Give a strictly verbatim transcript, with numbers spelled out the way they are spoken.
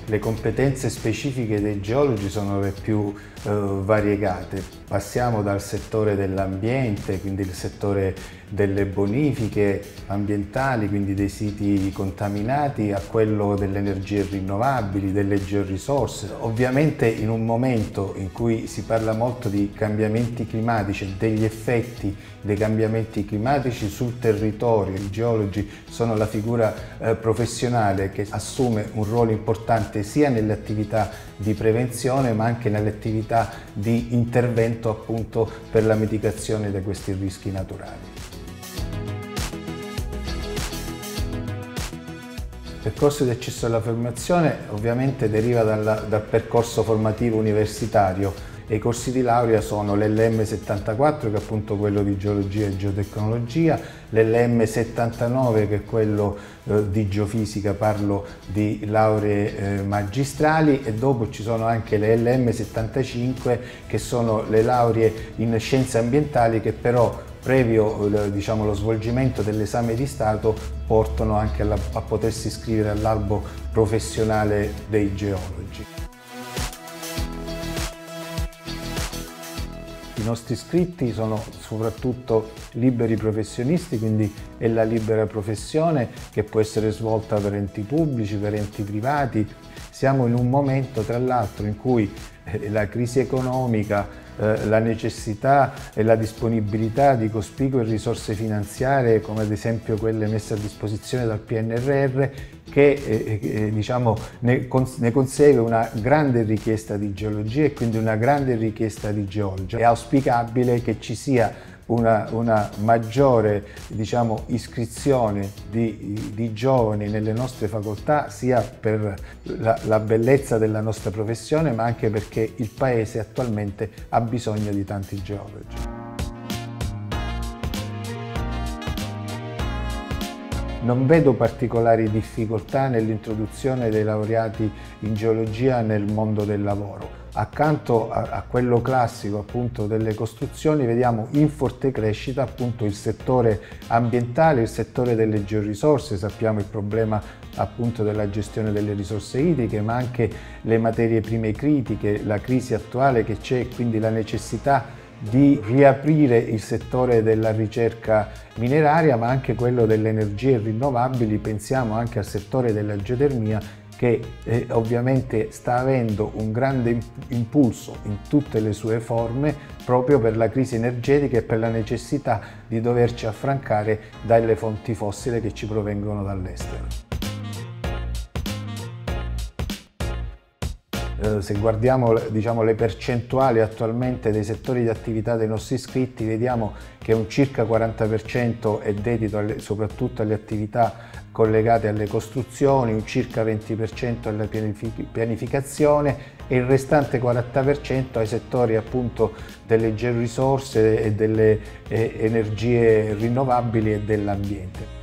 le competenze specifiche dei geologi sono le più eh, variegate. Passiamo dal settore dell'ambiente, quindi il settore delle bonifiche ambientali, quindi dei siti contaminati, a quello delle energie rinnovabili, delle georisorse. Ovviamente in un momento in cui si parla molto di cambiamenti climatici e degli effetti dei cambiamenti climatici sul territorio, i geologi sono la figura eh, professionale che assume un ruolo importante sia nelle attività di prevenzione ma anche nelle attività di intervento appunto per la mitigazione di questi rischi naturali. Il percorso di accesso alla formazione ovviamente deriva dal, dal percorso formativo universitario e i corsi di laurea sono l'L M settantaquattro, che è appunto quello di geologia e geotecnologia, l'L M settantanove che è quello eh, di geofisica, parlo di lauree eh, magistrali, e dopo ci sono anche le L M settantacinque che sono le lauree in scienze ambientali che però previo diciamo, lo svolgimento dell'esame di Stato portano anche alla, a potersi iscrivere all'albo professionale dei geologi. I nostri iscritti sono soprattutto liberi professionisti, quindi è la libera professione che può essere svolta per enti pubblici, per enti privati. Siamo in un momento tra l'altro in cui la crisi economica, eh, la necessità e la disponibilità di cospicue risorse finanziarie, come ad esempio quelle messe a disposizione dal P N R R, che eh, eh, diciamo, ne, cons ne consegue una grande richiesta di geologia e quindi una grande richiesta di geologi. È auspicabile che ci sia Una, una maggiore diciamo, iscrizione di, di giovani nelle nostre facoltà, sia per la, la bellezza della nostra professione, ma anche perché il Paese attualmente ha bisogno di tanti geologi. Non vedo particolari difficoltà nell'introduzione dei laureati in geologia nel mondo del lavoro. Accanto a, a quello classico appunto delle costruzioni vediamo in forte crescita appunto il settore ambientale, il settore delle georisorse. Sappiamo il problema appunto della gestione delle risorse idriche, ma anche le materie prime critiche, la crisi attuale che c'è, quindi la necessità di riaprire il settore della ricerca mineraria, ma anche quello delle energie rinnovabili. Pensiamo anche al settore della geotermia, che eh, ovviamente sta avendo un grande impulso in tutte le sue forme proprio per la crisi energetica e per la necessità di doverci affrancare dalle fonti fossili che ci provengono dall'estero. Eh, se guardiamo diciamo, le percentuali attualmente dei settori di attività dei nostri iscritti, vediamo che un circa quaranta per cento è dedito alle, soprattutto alle attività collegate alle costruzioni, un circa venti per cento alla pianificazione e il restante quaranta per cento ai settori appunto delle georisorse e delle eh, energie rinnovabili e dell'ambiente.